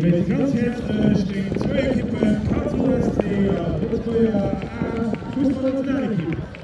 Met ganz herzlich stehen zwei Equipen, Karlsruhe SC, Würzburger A, Fußball-Nationalteam.